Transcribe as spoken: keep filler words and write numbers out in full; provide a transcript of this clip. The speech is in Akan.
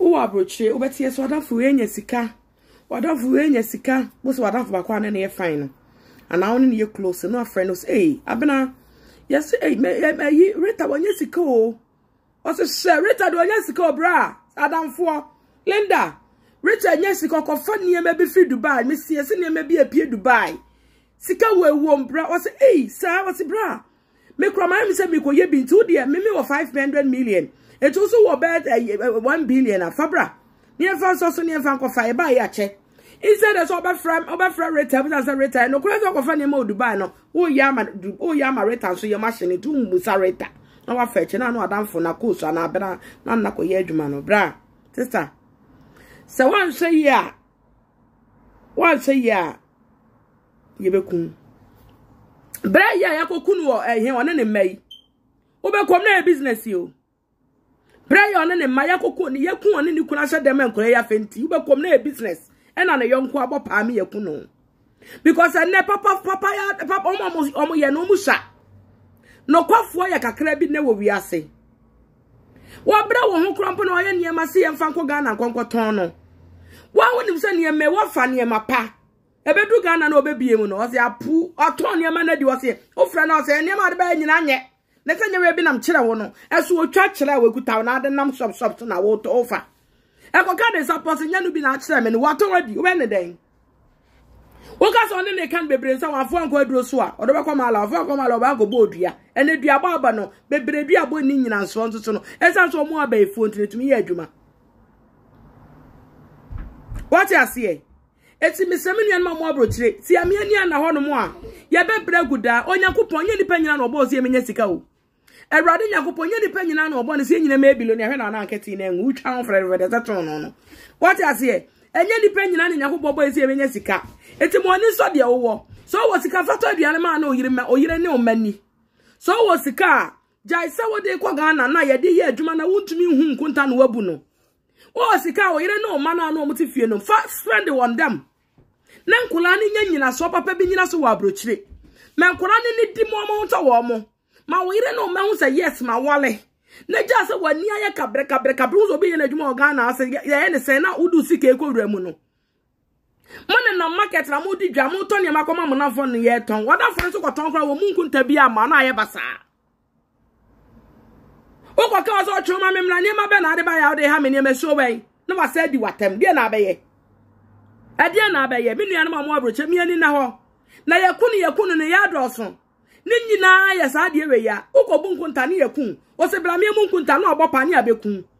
wo abroche obetie so wadafo enya sika wadafo enya sika bo so wadafo bakwa na na fine no ana won ne close no friend no say abena yes eh me Rita wanya sika o o se share Rita do wanya sika o bra adamfo Linda Rita nya sika ko fa ne ma be fi Dubai me sie se ne ma be apie Dubai sika we wo bra o se eh sa o se bra me kroma me se me ko ye bi ntu de me me wo five hundred million it also wo bet one billion afabra near fan so near fan ko fa e ba ya che instead as oba from oba from Rita but as a Rita no kura so ko fa ne mo Dubai no wo ya ma wo ya ma Rita so ye machine tu mbusa Rita na wa fa che na no adamfo na ko so na abena na na ko ye adwuma no bra sister so one say ya one say ya ye bekun bra ya ya ko kunu wo eh he wona ne mai wo be kom na business yo prayer on ne maya koko ne yakun on ne kuna hye dem enkore ya fenti ube kom na business e na ne yonko abopa me yakun no because ne papa papa ya papa omo omo ye no musha no kwafo ya kakra bi ne wo wiase wo bra wo ho krompo na oye ne ma se ye mfa nko Ghana nkonko ton no wa wonim se ne me wo fa ne ma pa ebedu Ghana na obebie mu no o se apu oton ne ma na di wo se ofra na o se ne ma de ba nyina nye na sanya we bi nam kire wo no eso otwa kire we kuta na ade nam shop shop na wo to ofa e ko ka de support nya no bi na kire me no wato wadi wo be ne den wo ka so ne ne kan bebre nsa wa fo anko aduro so a odo be kwa mala fo anko mala ba go bodua ene dua ba ba no bebre dua bo ni nyina nso nso no esa so mo aba efo ntletumi ye adwuma what you see eti mesemi nyan ma mo abrochire ti amiani ana ho no mo a ye bebre guda onyankopon nye nipa nyina no obo so ye menya sika o Erade Yakopon ye nipa nyina na obo ne se nyina ma ebilo ne hwe na na anketi na enwu twa frere frere that no no what you see enye nipa nyina ne Yakopon boy se menya sika eti mo ni so de wo so wo sika fato aduane ma na oyire ma oyire ne o mani so wo sika jai se wo de kwa Ghana na ye de ye adwuma na wuntumi hu nkunta no wabu no wo sika oyire ne o ma na na o mutifie no fa spend on them na nkula ni nya nyina so papa bi nyina so wa abrochire me nkula ni ni di mo mo nto wo mo ma wo ire no ma hu say yes ma wale na ja se wani aye kabre kabre kabre zo be ye na adwuma Ghana ase ye ne se na udu sika ekowura mu no mone na market na mo di dwa mo to ne makoma mo na fo ne ye ton wada fo so ko ton kra wo mu nkunta bi ama na aye basa o ko ka so chuma memla ne ma be na ade ba ya ode ha me ne me so bai na wa se di watem de na be ye ade na be ye me nua na ma mo abroche me ani na ho na yakunu yakunu ne ya doso ni nyina ya sa de we ya uko bu nkunta ne yakun o se bra me mu nkunta na obopa ne abekun